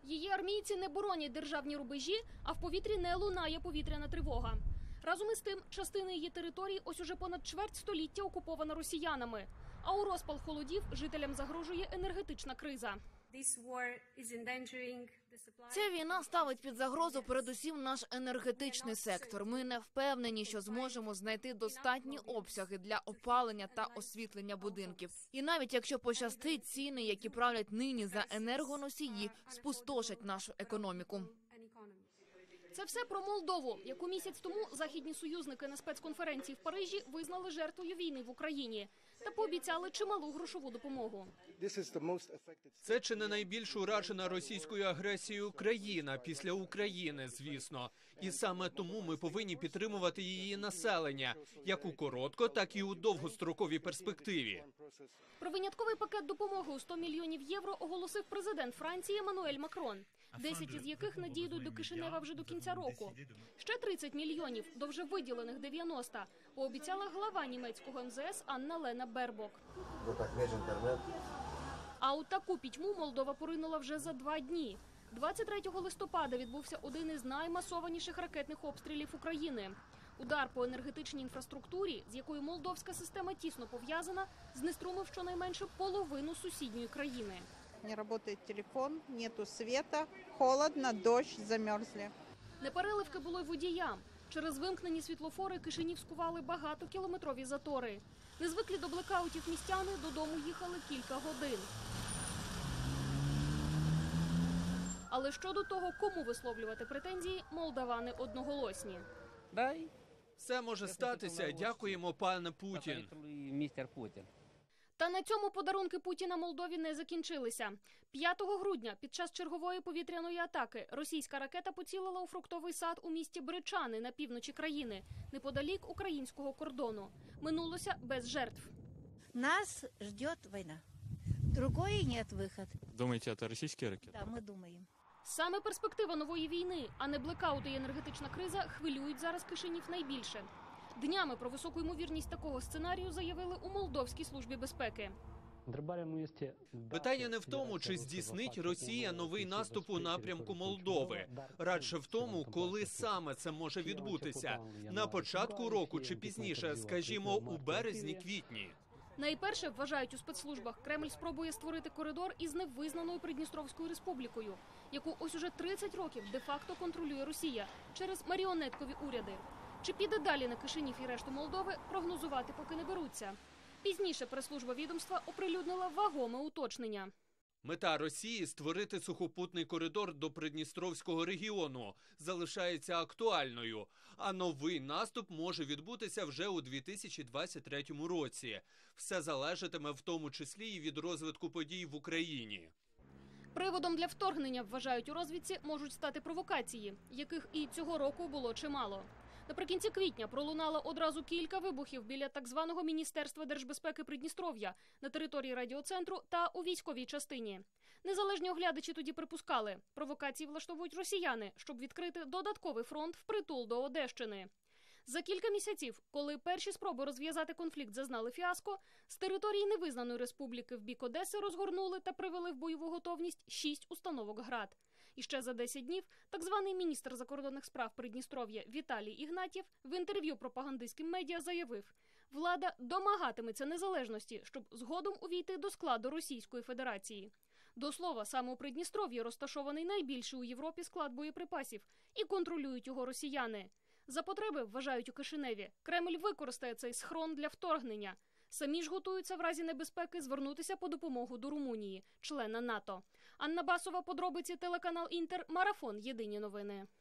Її армійці не боронять державні рубежі, а в повітрі не лунає повітряна тривога. Разом із тим, частина її території ось уже понад чверть століття окупована росіянами. А у розпал холодів жителям загрожує енергетична криза. Ця війна ставить під загрозу передусім наш енергетичний сектор. Ми не впевнені, що зможемо знайти достатні обсяги для опалення та освітлення будинків. І навіть якщо пощастить, ціни, які правлять нині за енергоносії, спустошать нашу економіку. Це все про Молдову, яку місяць тому західні союзники на спецконференції в Парижі визнали жертвою війни в Україні та пообіцяли чималу грошову допомогу. Це чи не найбільш уражена російською агресією країна після України, звісно. І саме тому ми повинні підтримувати її населення, як у коротко, так і у довгостроковій перспективі. Про винятковий пакет допомоги у 100 мільйонів євро оголосив президент Франції Еммануель Макрон, 10 із яких надійдуть до Кишинева вже до кінця року. Ще 30 мільйонів, до вже виділених 90, пообіцяла глава німецького МЗС Анна Лена Бербок. А у таку пітьму Молдова поринула вже за 2 дні. 23 листопада відбувся один із наймасованіших ракетних обстрілів України. Удар по енергетичній інфраструктурі, з якою молдовська система тісно пов'язана, знеструмив щонайменше половину сусідньої країни. Не працює телефон, нету світу, холодно, дощ, замерзли. Непереливки було й водіям. Через вимкнені світлофори Кишинів скували багатокілометрові затори. Незвиклі до блекаутів містяни додому їхали кілька годин. Але щодо того, кому висловлювати претензії, молдавани одноголосні. Все може статися, дякуємо, пане Путін. Та на цьому подарунки Путіна Молдові не закінчилися. 5 грудня під час чергової повітряної атаки російська ракета поцілила у фруктовий сад у місті Бричани на півночі країни, неподалік українського кордону. Минулося без жертв. Нас ждет война. Другой нет выхода. Думаете, это российские ракеты? Да, мы думаем. Саме перспектива нової війни, а не блекаути і енергетична криза, хвилюють зараз Кишинів найбільше. Днями про високу ймовірність такого сценарію заявили у Молдовській службі безпеки. Питання не в тому, чи здійснить Росія новий наступ у напрямку Молдови. Радше в тому, коли саме це може відбутися. На початку року чи пізніше, скажімо, у березні-квітні. Найперше, вважають у спецслужбах, Кремль спробує створити коридор із невизнаною Придністровською республікою, яку ось уже 30 років де-факто контролює Росія через маріонеткові уряди. Чи піде далі на Кишинів і решту Молдови, прогнозувати поки не беруться. Пізніше прес-служба відомства оприлюднила вагоме уточнення. Мета Росії – створити сухопутний коридор до Придністровського регіону – залишається актуальною, а новий наступ може відбутися вже у 2023 році. Все залежатиме в тому числі і від розвитку подій в Україні. Приводом для вторгнення, вважають у розвідці, можуть стати провокації, яких і цього року було чимало. Наприкінці квітня пролунало одразу кілька вибухів біля так званого Міністерства держбезпеки Придністров'я на території радіоцентру та у військовій частині. Незалежні оглядачі тоді припускали, провокації влаштовують росіяни, щоб відкрити додатковий фронт впритул до Одещини. За кілька місяців, коли перші спроби розв'язати конфлікт зазнали фіаско, з території невизнаної республіки в бік Одеси розгорнули та привели в бойову готовність 6 установок ГРАД. І ще за 10 днів так званий міністр закордонних справ Придністров'я Віталій Ігнатєв в інтерв'ю пропагандистським медіа заявив, влада домагатиметься незалежності, щоб згодом увійти до складу Російської Федерації. До слова, саме у Придністров'ї розташований найбільший у Європі склад боєприпасів і контролюють його росіяни. За потреби, вважають у Кишиневі, Кремль використає цей схрон для вторгнення. Самі ж готуються в разі небезпеки звернутися по допомогу до Румунії, члена НАТО. Анна Басова, подробиці, телеканал Інтер, Марафон, Єдині новини.